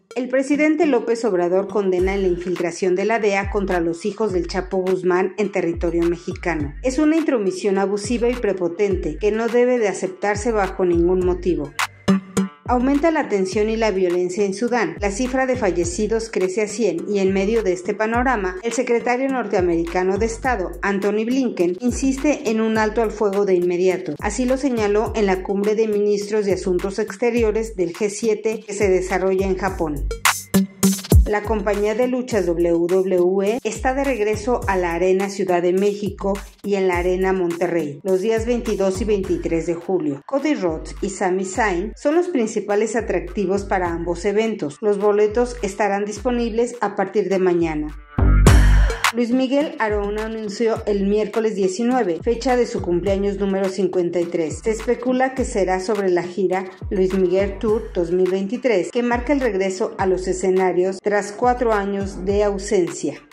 El presidente López Obrador condena la infiltración de la DEA contra los hijos del Chapo Guzmán en territorio mexicano. Es una intromisión abusiva y prepotente que no debe de aceptarse bajo ningún motivo. Aumenta la tensión y la violencia en Sudán. La cifra de fallecidos crece a 100 y en medio de este panorama, el secretario norteamericano de Estado, Antony Blinken, insiste en un alto al fuego de inmediato. Así lo señaló en la cumbre de ministros de Asuntos Exteriores del G7 que se desarrolla en Japón. La compañía de luchas WWE está de regreso a la Arena Ciudad de México y en la Arena Monterrey los días 22 y 23 de julio. Cody Rhodes y Sami Zayn son los principales atractivos para ambos eventos. Los boletos estarán disponibles a partir de mañana. Luis Miguel Aarón anunció el miércoles 19, fecha de su cumpleaños número 53. Se especula que será sobre la gira Luis Miguel Tour 2023, que marca el regreso a los escenarios tras 4 años de ausencia.